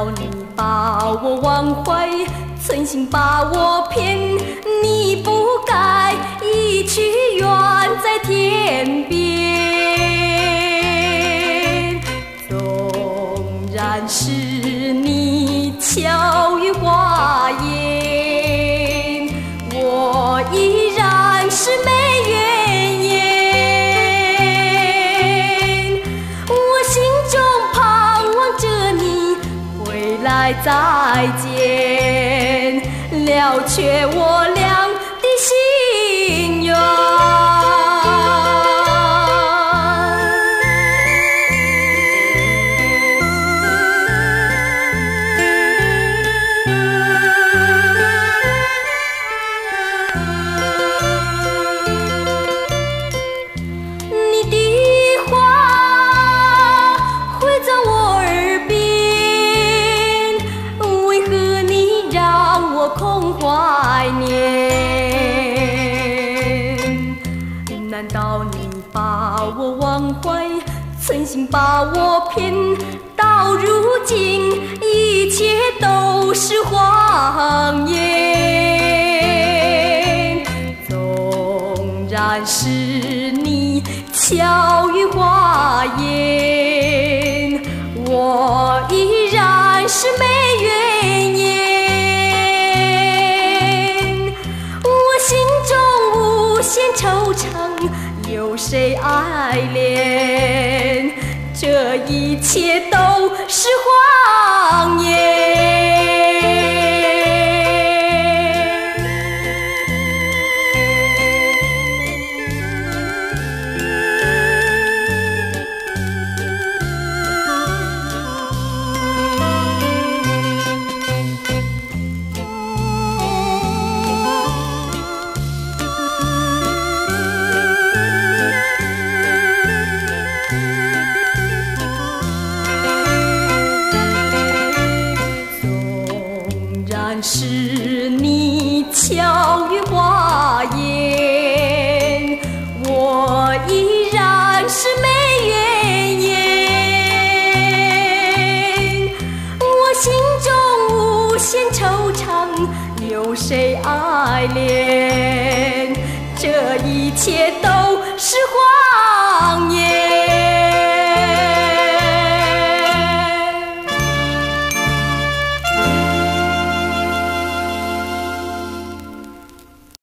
道你把我忘怀，存心把我骗？你不该一去远在天边。纵然是你巧语花言，我依然是没怨言。我心中盼望着你回来再见，了却我俩的心愿。怀念，难道你把我忘怀，存心把我骗？到如今一切都是谎言。纵然是你巧语花言，我依然是没怨言。嫌惆怅，有谁爱恋？这一切都是谎言。是你巧语花言，我依然是没怨言。我心中无限惆怅，有谁爱恋？这一切都是谎